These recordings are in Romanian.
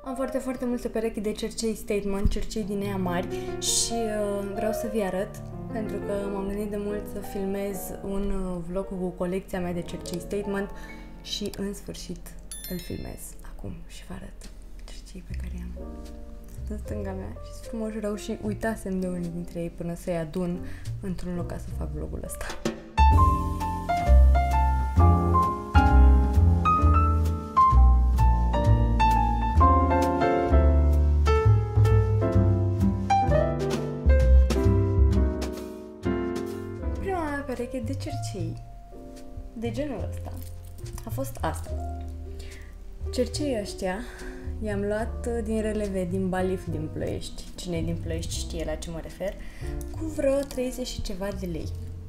Am foarte multe perechi de cercei Statement, cercei din ea mari și vreau să vi arăt, pentru că m-am gândit de mult să filmez un vlog cu colecția mea de cercei Statement și în sfârșit îl filmez acum și vă arăt cercei pe care am. Sunt în stânga mea și sunt frumos rău și uitasem de unii dintre ei până să-i adun într-un loc ca să fac vlogul ăsta. Pereche de cercei de genul ăsta a fost asta. Cerceii ăștia i-am luat din releve, din Balif, din Ploiești. Cine e din Ploiești știe la ce mă refer. Cu vreo 30 și ceva de lei.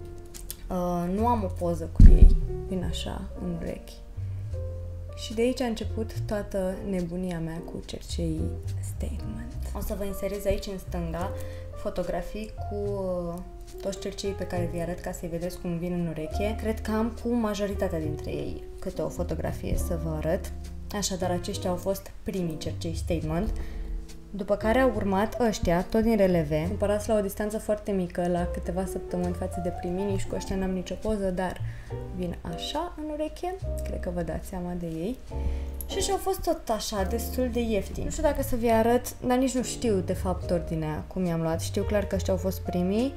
Nu am o poză cu ei, vin așa, în urechi. Și de aici a început toată nebunia mea cu cerceii Statement. O să vă inserez aici în stânga fotografii cu toți cerceii pe care vi arăt ca să-i vedeți cum vin în ureche. Cred că am cu majoritatea dintre ei câte o fotografie să vă arăt. Așadar, aceștia au fost primii cercei Statement, după care au urmat ăștia, tot din releve, cumpărați la o distanță foarte mică, la câteva săptămâni față de primii, nici cu ăștia n-am nicio poză, dar vin așa în ureche, cred că vă dați seama de ei. Și ăștia au fost tot așa, destul de ieftini. Nu știu dacă să vi arăt, dar nici nu știu de fapt ordinea cum i-am luat. Știu clar că ăștia au fost primii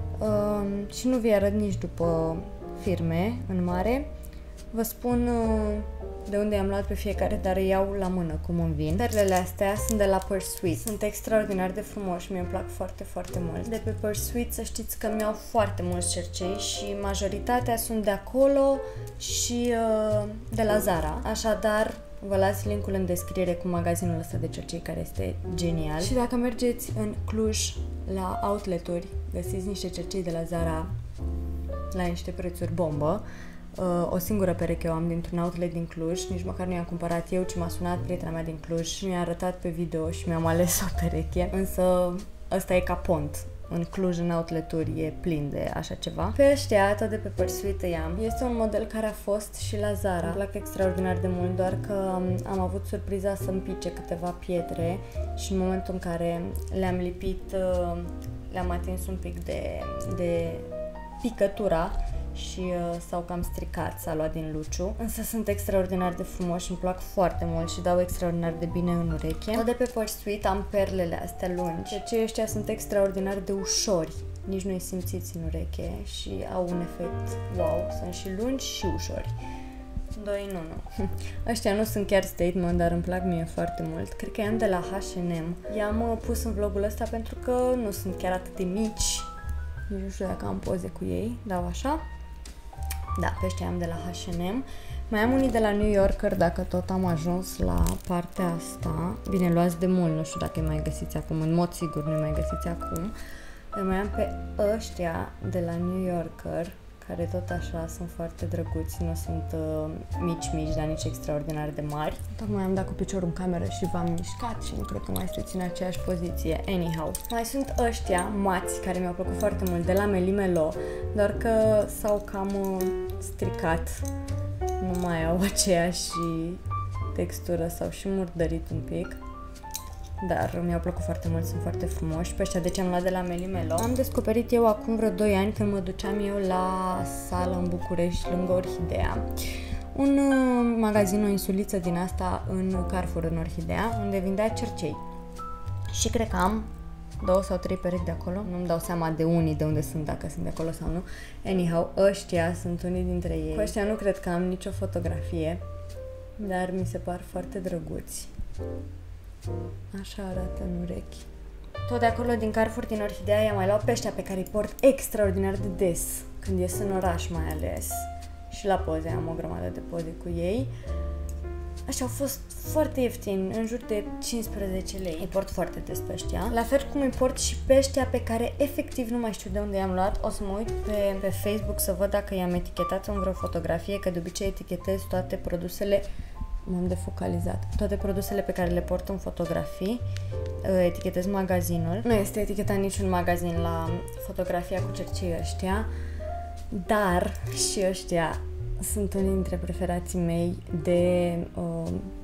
și nu vi arăt nici după firme în mare. Vă spun de unde i-am luat pe fiecare, dar îi iau la mână cum îmi vin. Perlele astea sunt de la Pursuit. Sunt extraordinar de frumoși, mi-e plac foarte mult. De pe Pursuit să știți că mi-au foarte mulți cercei și majoritatea sunt de acolo și de la Zara. Așadar, vă las linkul în descriere cu magazinul ăsta de cercei care este genial. Și dacă mergeți în Cluj la outlet-uri, găsiți niște cercei de la Zara la niște prețuri bombă. O singură pereche o am dintr-un outlet din Cluj, nici măcar nu i-am cumpărat eu, ci m-a sunat prietena mea din Cluj și mi-a arătat pe video și mi-am ales o pereche, însă ăsta e ca pont. În Cluj, în outlet-uri, e plin de așa ceva. Pe ăștia, tot de pe Pursuit îi am. Este un model care a fost și la Zara. Îmi plac extraordinar de mult, doar că am avut surpriza să-mi pice câteva pietre și în momentul în care le-am lipit, le-am atins un pic de picătura și s-au cam stricat, s-a luat din luciu. Însă sunt extraordinar de frumoși, îmi plac foarte mult și dau extraordinar de bine în ureche. Tot de pe Pursuit am perlele astea lungi. Cerceii ăștia sunt extraordinar de ușori, nici nu-i simțiți în ureche și au un efect wow, sunt și lungi și ușori. 2 în 1. Ăștia nu sunt chiar Statement, dar îmi plac mie foarte mult. Cred că i-am de la H&M. I-am pus în vlogul ăsta pentru că nu sunt chiar atât de mici. Nici nu știu dacă am poze cu ei, dau așa. Da, pe ăștia am de la H&M. Mai am unii de la New Yorker, dacă tot am ajuns la partea asta. Bine, luați de mult, nu știu dacă îi mai găsiți acum, în mod sigur nu îi mai găsiți acum. Dar mai am pe ăștia de la New Yorker, care tot așa sunt foarte drăguți, nu sunt mici, dar nici extraordinar de mari. Tocmai am dat cu piciorul în cameră și v-am mișcat și nu cred că mai sunteți în aceeași poziție. Anyhow. Mai sunt ăștia mați, care mi-au plăcut foarte mult, de la Melimelo, doar că s-au cam stricat. Nu mai au aceeași textură, s-au și murdărit un pic. Dar mi-au plăcut foarte mult, sunt foarte frumoși. Pe ăștia de ce am luat de la Melimelo. Am descoperit eu acum vreo 2 ani când mă duceam eu la sală în București, lângă Orhidea. Un magazin, o insuliță din asta în Carrefour, în Orhidea, unde vindea cercei. Și cred că am 2 sau 3 perechi de acolo. Nu-mi dau seama de unii de unde sunt, dacă sunt de acolo sau nu. Anyhow, ăștia sunt unii dintre ei. Cu ăștia nu cred că am nicio fotografie, dar mi se par foarte drăguți. Așa arată în urechi. Tot de acolo, din Carrefour, din Orhidea, i-am mai luat pe ăștia pe care îi port extraordinar de des, când ies în oraș mai ales. Și la poze, am o grămadă de poze cu ei. Așa au fost foarte ieftini, în jur de 15 lei. Îi port foarte des pe ăștia. La fel cum îi port și pe ăștia pe care efectiv nu mai știu de unde i-am luat. O să mă uit pe Facebook să văd dacă i-am etichetat în vreo fotografie, că de obicei etichetez toate produsele. M-am defocalizat. Toate produsele pe care le port în fotografii, etichetez magazinul. Nu este etichetat niciun magazin la fotografia cu cercei ăștia, dar și ăștia sunt unii dintre preferații mei de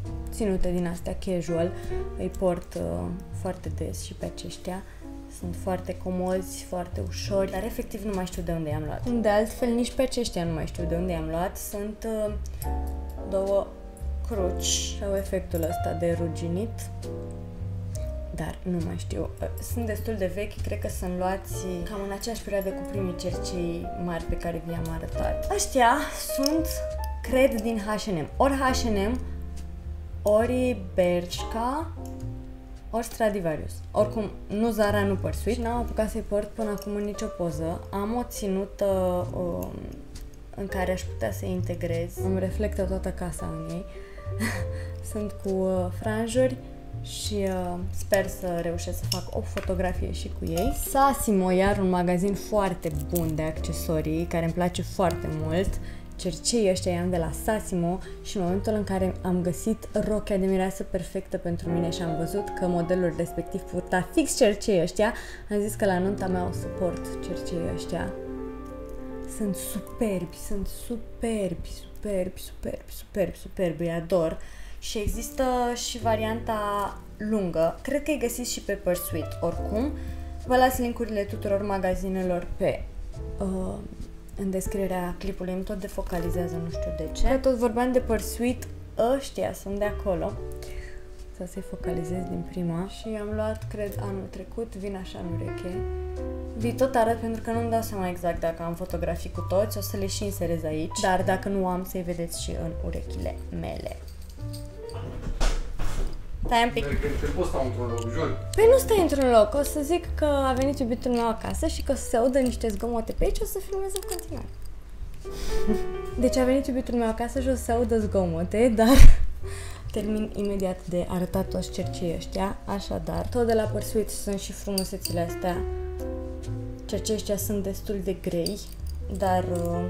ținute din astea casual, îi port foarte des și pe aceștia. Sunt foarte comozi, foarte ușori, dar efectiv nu mai știu de unde i-am luat. De altfel, nici pe aceștia nu mai știu de unde i-am luat. Sunt două cruci, au efectul ăsta de ruginit, dar nu mai știu. Sunt destul de vechi, cred că sunt luați cam în aceeași perioadă cu primii cercei mari pe care vi-am arătat. Ăștia sunt, cred, din H&M. Ori H&M, ori Bershka, ori Stradivarius. Oricum, nu Zara, nu Pursuit. N-am apucat să-i port până acum în nicio poză. Am o ținută în care aș putea să integrez. Îmi reflectă toată casa în ei. Sunt cu franjuri și sper să reușesc să fac o fotografie și cu ei. Sassimo, iar un magazin foarte bun de accesorii, care îmi place foarte mult. Cercei ăștia i-am de la Sassimo și în momentul în care am găsit rochia de mireasă perfectă pentru mine și am văzut că modelul respectiv purta fix cercei ăștia, am zis că la nunta mea o să port cercei ăștia. Sunt superbi, sunt superbi, superbi, superbi, superbi, superbi, îi ador. Și există și varianta lungă, cred că îi găsiți și pe Pursuit. Oricum, vă las linkurile tuturor magazinelor pe în descrierea clipului. Îmi tot defocalizează, nu știu de ce. Tot vorbeam de Pursuit, ăștia sunt de acolo. Să-i focalizez din prima. Și am luat, cred, anul trecut, vin așa în ureche. Vi tot arăt pentru că nu-mi dau seama exact dacă am fotografii cu toți, o să le și inserez aici. Dar dacă nu am, să-i vedeți și în urechile mele. Stai un pic. Te poți sta într-un loc, jur. Păi nu stai într-un loc, o să zic că a venit iubitul meu acasă și că o să se audă niște zgomote pe aici, o să filmez în continuare. Deci a venit iubitul meu acasă și o să se audă zgomote, dar termin imediat de arătat toți cercei ăștia. Așadar, tot de la Pursuit sunt și frumusețile astea. Cercei ăștia sunt destul de grei, dar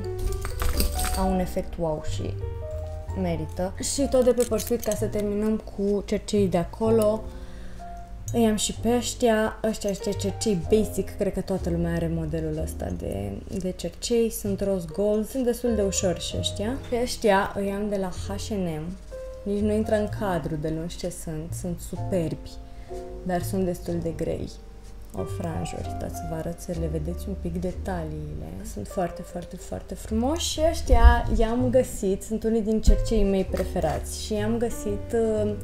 au un efect wow și merită. Și tot de pe Pursuit, ca să terminăm cu cercei de acolo, îi am și pe ăștia. Ăștia cercei basic, cred că toată lumea are modelul ăsta de cercei. Sunt rose gold, sunt destul de ușor și ăștia. Pe ăștia îi am de la H&M. Nici nu intră în cadru de lungi ce sunt superbi, dar sunt destul de grei. Au franjuri, uitați să vă arăt să le vedeți un pic detaliile. Sunt foarte, foarte, foarte frumoși și ăștia i-am găsit, sunt unii din cerceii mei preferați și i-am găsit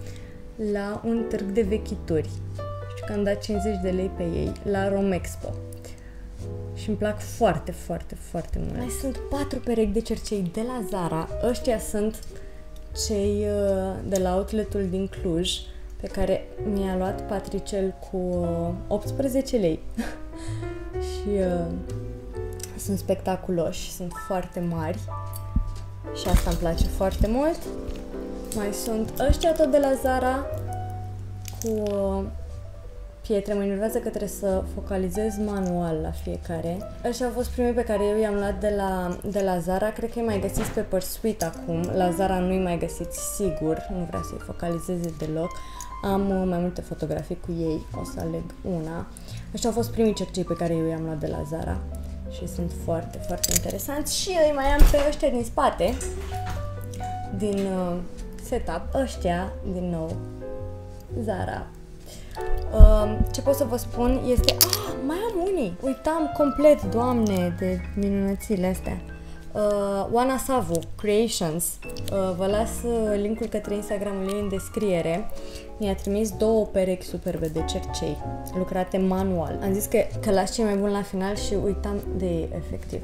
la un târg de vechituri. Știu că am dat 50 de lei pe ei la Romexpo. Și îmi plac foarte, foarte, foarte mult. Mai sunt 4 perechi de cercei de la Zara. Ăștia sunt cei de la outletul din Cluj, pe care mi-a luat Patricel cu 18 lei. Și sunt spectaculoși, sunt foarte mari și asta îmi place foarte mult. Mai sunt ăștia tot de la Zara cu pietre. Mă enervează că trebuie să focalizez manual la fiecare. Ăștia au fost primii pe care eu i-am luat de la Zara. Cred că îi mai găsiți pe Pursuit acum. La Zara nu-i mai găsiți sigur. Nu vreau să-i focalizeze deloc. Am mai multe fotografii cu ei. O să aleg una. Ăștia au fost primii cercei pe care eu i-am luat de la Zara. Și sunt foarte, foarte interesanți. Și îi mai am pe ăștia din spate. Din setup. Ăștia, din nou, Zara. Ce pot să vă spun este... mai am unii! Uitam complet, Doamne, de minunățile astea. Oana Savu, Creations. Vă las linkul către Instagramul ei în descriere. Mi-a trimis 2 perechi superbe de cercei, lucrate manual. Am zis că las cei mai buni la final și uitam de ei, efectiv.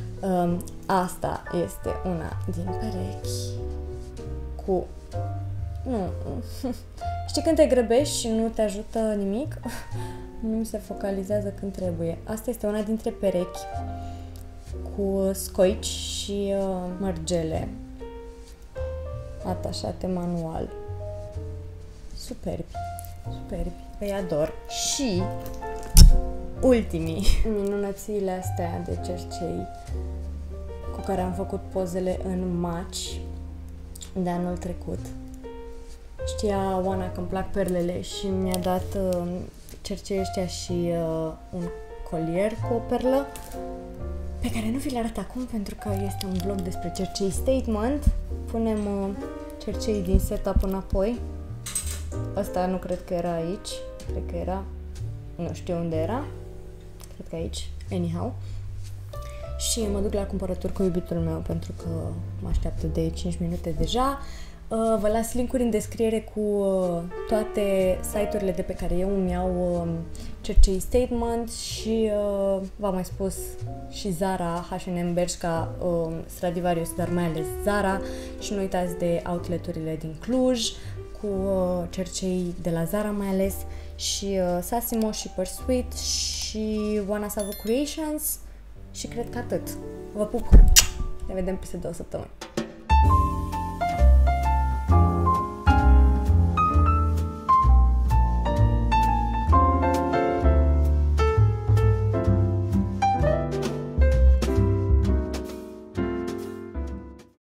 Asta este una din perechi cu... Nu. Știi când te grăbești și nu te ajută nimic? Nu mi se focalizează când trebuie. Asta este una dintre perechi cu scoici și mărgele atașate manual. Superbi, superbi, îi ador. Și ultimii minunățile astea de cercei cu care am făcut pozele în match de anul trecut. Știa Oana că îmi plac perlele și mi-a dat cercei ăștia și un colier cu o perlă pe care nu vi le arăt acum pentru că este un vlog despre cercei Statement. Punem cercei din setup înapoi. Asta nu cred că era aici. Cred că era... Nu știu unde era. Cred că aici. Anyhow. Și mă duc la cumpărături cu iubitul meu pentru că mă așteaptă de 5 minute deja. Vă las link-uri în descriere cu toate site-urile de pe care eu îmi iau cercei statement și v-am mai spus și Zara, H&M, Bershka, Stradivarius, dar mai ales Zara și nu uitați de outlet-urile din Cluj cu cercei de la Zara mai ales și Sassimo și Pursuit și Oana Savu Creations și cred că atât. Vă pup! Ne vedem peste 2 săptămâni.